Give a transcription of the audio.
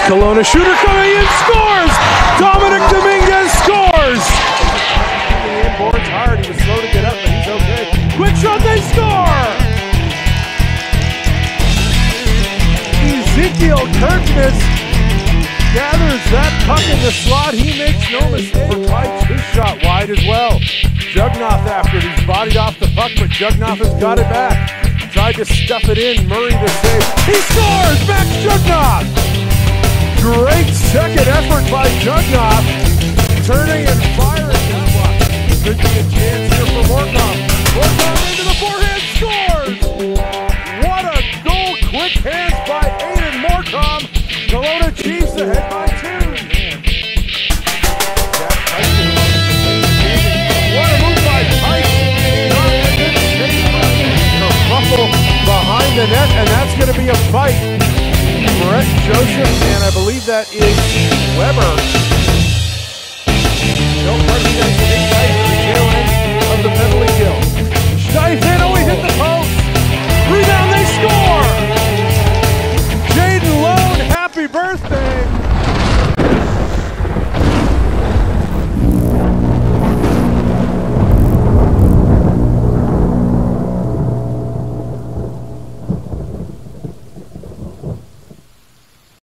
Kelowna shooter coming in, scores! Dominic Dominguez scores! The inboard's hard, he was slow to get up, but he's okay. Quick shot, they score! Ezekiel Kirkness gathers that puck in the slot. He makes no mistake. For Pikes, his shot wide as well. Jugnoff after it, he's bodied off the puck, but Jugnoff has got it back. Tried to stuff it in, Murray the save. He scores! Max Jugnoff! Great second effort by Jugnoff. Turning and firing that one. Could be a chance here for Morcom. Morcom into the forehand, scores! What a goal! Quick hands by Aiden Morcom. Kelowna Chiefs ahead by 2. What a move by Pike. Ruffle behind the net, and that's going to be a fight. Brett Joseph, and I believe that is Weber. No party against the big guy at the tail end of the penalty kill. Steifen, oh, he hit the post!